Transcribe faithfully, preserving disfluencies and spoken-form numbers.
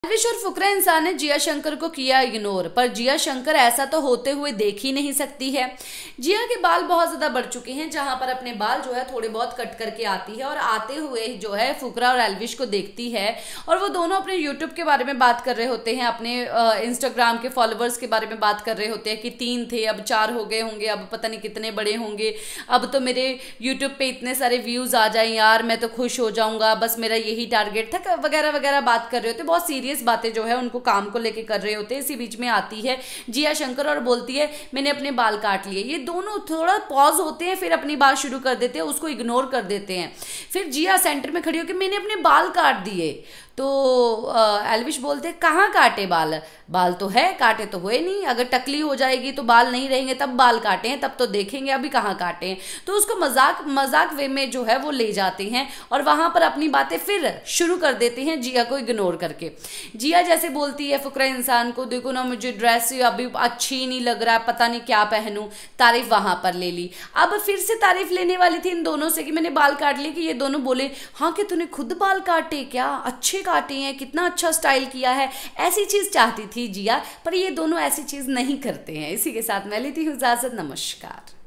एल्विश और फुकरा इंसान ने जिया शंकर को किया इग्नोर, पर जिया शंकर ऐसा तो होते हुए देख ही नहीं सकती है। जिया के बाल बहुत ज्यादा बढ़ चुके हैं, जहां पर अपने बाल जो है थोड़े बहुत कट करके आती है और आते हुए जो है फुकरा और एल्विश को देखती है और वो दोनों अपने यूट्यूब के बारे में बात कर रहे होते हैं, अपने इंस्टाग्राम के फॉलोअर्स के बारे में बात कर रहे होते हैं कि तीन थे अब चार हो गए होंगे, अब पता नहीं कितने बड़े होंगे, अब तो मेरे यूट्यूब पे इतने सारे व्यूज आ जाए यार, मैं तो खुश हो जाऊंगा, बस मेरा यही टारगेट था वगैरह वगैरह बात कर रहे होते। बहुत सीरियस बातें जो है उनको काम को लेके कर रहे होते हैं। इसी बीच में आती है जिया शंकर और बोलती है मैंने अपने बाल काट लिए। ये दोनों थोड़ा पॉज होते हैं, फिर अपनी बात शुरू कर देते हैं, उसको इग्नोर कर देते हैं। फिर जिया सेंटर में खड़ी होकर मैंने अपने बाल काट दिए, तो एल्विश बोलते हैं कहाँ काटे बाल, बाल तो है, काटे तो हुए नहीं, अगर टकली हो जाएगी तो बाल नहीं रहेंगे तब बाल काटे हैं, तब तो देखेंगे, अभी कहाँ काटे हैं। तो उसको मजाक मजाक वे में जो है वो ले जाते हैं और वहां पर अपनी बातें फिर शुरू कर देते हैं जिया को इग्नोर करके। जिया जैसे बोलती है फुकरा इंसान को देखो ना मुझे ड्रेस अभी अच्छी नहीं लग रहा है, पता नहीं क्या पहनूं, तारीफ वहां पर ले ली। अब फिर से तारीफ लेने वाली थी इन दोनों से कि मैंने बाल काट लिए, कि ये दोनों बोले हाँ कि तूने खुद बाल काटे, क्या अच्छे काटे हैं, कितना अच्छा स्टाइल किया है, ऐसी चीज चाहती थी जिया, पर ये दोनों ऐसी चीज नहीं करते हैं। इसी के साथ मैं लेती हूँ इजाजत, नमस्कार।